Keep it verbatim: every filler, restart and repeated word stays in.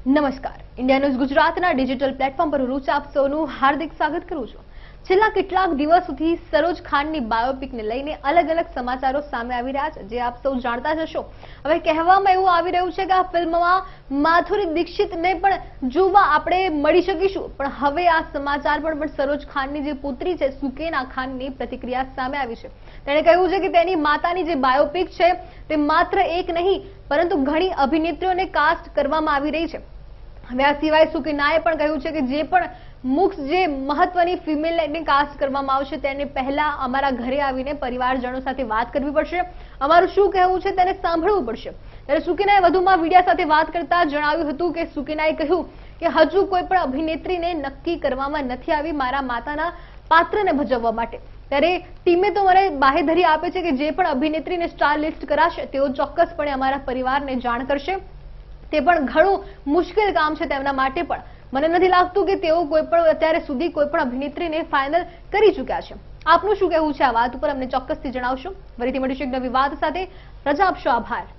નમસ્કાર, India News ગુજરાતના digital platform પર હું આપ સૌનું હાર્દિક સ્વાગત કરું છું। છેલ્લા કેટલાક દિવસોથી સરોજ ખાનની બાયોપિકને લઈને અલગ અલગ સમાચારો સામે આવી રહ્યા છે, જે આપ સૌ જાણતા જ હશો। હવે કહેવામાં એવું આવી રહ્યું છે કે આ ફિલ્મમાં માધુરી દીક્ષિતને પણ જોવા આપણે મળી શકીશું, પણ હવે આ સમાચાર પર પણ સરોજ ખાનની જે પુત્રી છે સુકેના ખાનની પ્રતિક્રિયા સામે આવી છે। તેણે કહ્યું છે કે તેની માતાની જે બાયોપિક છે તે માત્ર એક નહીં પરંતુ ઘણી અભિનેત્રીઓને કાસ્ટ કરવામાં આવી રહી છે। હવે આ સિવાય સુકેનાએ પણ કહ્યું છે કે જે પણ મુખ્ય જે મહત્વની ફિમેલને કાસ્ટ કરવામાં આવશે તેને પહેલા અમારા ઘરે આવીને પરિવારજનો સાથે વાત કરવી પડશે, અમારું શું કહેવું છે તેને સાંભળવું પડશે। ત્યારે સુકેનાએ વધુમાં મીડિયા સાથે વાત કરતા જણાવ્યું હતું કે સુકેનાએ કહ્યું કે હજુ કોઈ પણ અભિનેત્રીને નક્કી કરવામાં નથી આવી મારા માતાના પાત્રને ભજવવા માટે। ત્યારે ટીમે તો મને બાહેધરી આપે છે કે જે પણ અભિનેત્રીને સ્ટાર લિસ્ટ કરાશે તેઓ ચોક્કસપણે અમારા પરિવારને જાણ કરશે। તે પણ ઘણું મુશ્કેલ કામ છે તેમના માટે, પણ મને નથી લાગતું કે તેઓ કોઈ પણ અત્યારે સુધી કોઈ પણ અભિનેત્રીને ફાઇનલ કરી ચૂક્યા છે। આપનું શું કહેવું છે આ વાત ઉપર અમને ચોક્કસથી જણાવશો। ફરીથી મળીશું એક નવી વાત સાથે, રજા આપશો, આભાર।